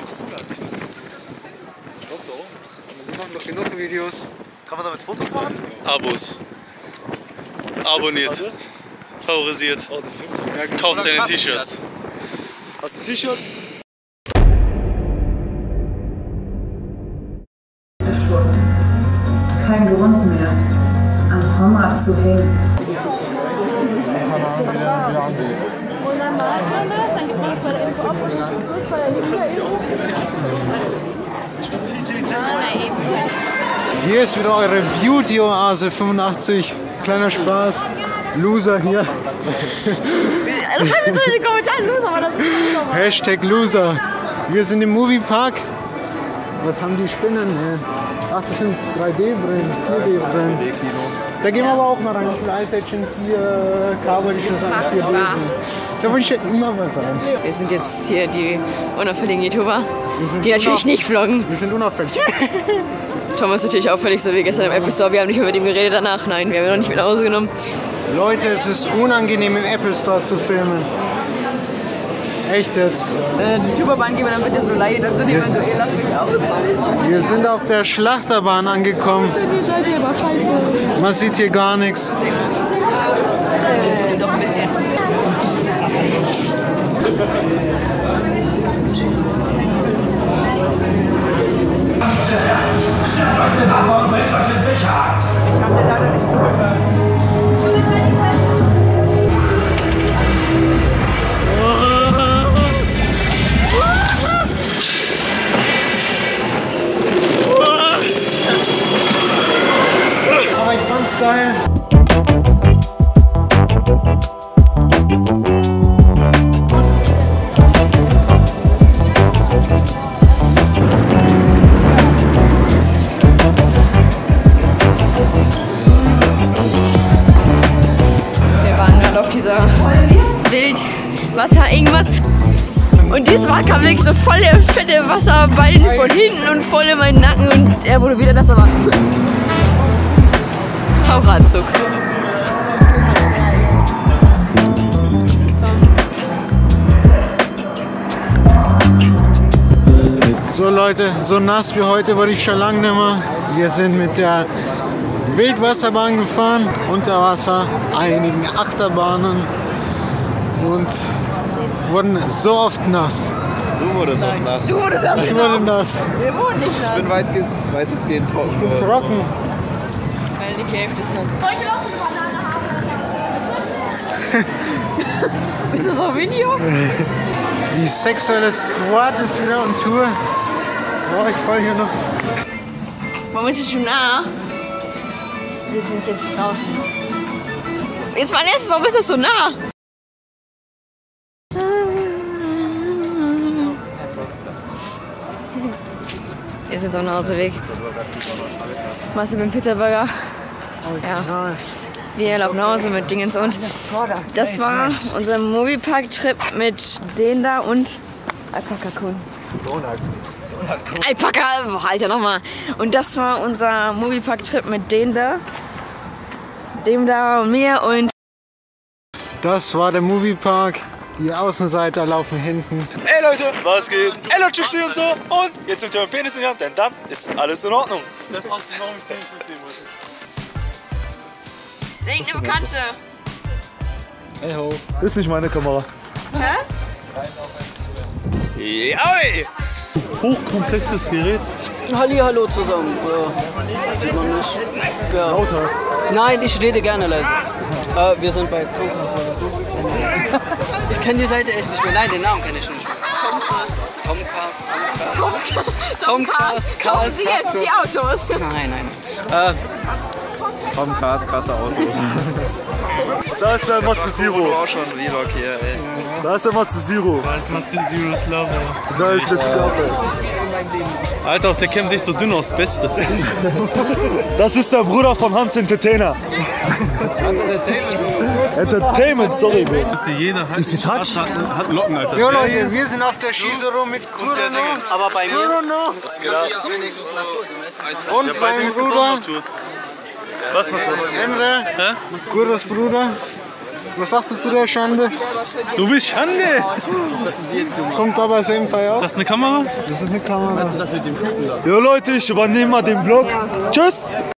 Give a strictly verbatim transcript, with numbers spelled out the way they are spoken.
machst du da? Wir machen doch genug Videos. Kann man damit Fotos machen? Abos. Abonniert. Favorisiert. Oh, der filmt ja. Kauft deine T-Shirts. Hast du T-Shirts? Verschwunden. Kein Grund mehr, am Hammer zu hängen. Hier ist wieder eure Beauty-Oase fünfundachtzig. Kleiner Spaß. Loser hier. Schreibt jetzt in die Kommentare Loser, aber das ist nicht normal. Hashtag Loser. Wir sind im Moviepark. Was haben die Spinnen? Ach, das sind drei D-Brillen, vier D-Brillen. Da gehen wir aber auch mal rein. Ich will Ice Action vier K, wollte ich schon sagen, vier D. Da wollte ich ja immer was rein. Wir sind jetzt hier die unauffälligen YouTuber, die natürlich nicht vloggen. Wir sind unauffällig. Thomas ist natürlich auffällig, so wie gestern im Apple Store. Wir haben nicht mehr mit ihm geredet danach. Nein, wir haben ihn noch nicht mit nach Hause genommen. Leute, es ist unangenehm im Apple Store zu filmen. Echt jetzt? Wenn die YouTuber-Bahn gehen, dann wird ihr so leid und sind immer so, ihr lacht mich aus. Wir sind auf der Schlachterbahn angekommen. Man sieht hier gar nichts. Äh, doch ein bisschen. Aber ich fand's geil. Wildwasser irgendwas. Und dieses Mal kam wirklich so volle, fette Wasserballen von hinten und voll in meinen Nacken und er wurde wieder das, aber Taucheranzug. So Leute, so nass wie heute wurde ich schon lange nicht mehr. Wir sind mit der Wildwasserbahn gefahren, unter Wasser, einigen Achterbahnen und wurden so oft nass. Du wurdest auch nass. Du wurdest auch Ich wurde nass. Wir wurden nicht nass. Ich bin weitgehend, weitestgehend trocken. Ich bin trocken. Weil die Hälfte ist nass. Soll ich auch so eine Banane haben? Ist das auf Video? Die sexuelle Squad ist wieder on Tour. Boah, ich fall hier noch. Warum ist es schon nah? Wir sind jetzt draußen. Jetzt mal ernst, warum ist das so nah? Jetzt ist auch nach Hause weg. Machst du mit dem Pizzaburger? Ja. Wir laufen nach Hause mit Dingens und das war unser Moviepark-Trip mit den da und Alpaka-Kun. Alpaka, boah, Alter, nochmal. Und das war unser Moviepark-Trip mit den da, dem da und mir und... Das war der Moviepark. Die Außenseiter laufen hinten. Ey Leute, was geht? Ella Chuxi und so. Und jetzt nimmt ihr meinen Penis in die Hand, denn dann ist alles in Ordnung. Der fragt sich, warum ich den nicht mitnehmen wollte. Irgendeine Bekannte. Hey ho. Ist nicht meine Kamera. Hä? Jaui! Hochkomplexes Gerät. Hallihallo zusammen. Ja. Sieht man nicht. Ja. Lauter. Nein, ich rede gerne leise. Äh, wir sind bei Tomcast. Ich kenne die Seite echt nicht mehr. Nein, den Namen kenne ich nicht mehr. Tomcast. Tomcast, Tomcast. Tomcast. Kaufen Sie jetzt die Autos. Nein, nein. Äh, Tomcast, krasse Autos. Da ist der Matze Zero. Auch schon Vlog hier, ey. Da ist der Matze Zero. Da ist Matze Zero's Love. Da ist der Scarpe. Alter, auch der Cam sich so dünn aus, Beste. Das ist der Bruder von Hans Entertainer. Entertainment, sorry, Bro. Jeder hat, ist die Touch? Hat, hat Locken, Alter. Jo Leute, wir sind auf der Skisero mit Kurono. aber bei mir. Kurono und Ja, seinem beide ist Bruder Natur. Was Natur? Emre, Kuros Bruder. Was sagst du zu der Schande? Du bist Schande! Kommt Baba Senpai Ist auch? das eine Kamera? Das ist eine Kamera. Jo Leute, ich übernehme mal den Vlog. Tschüss!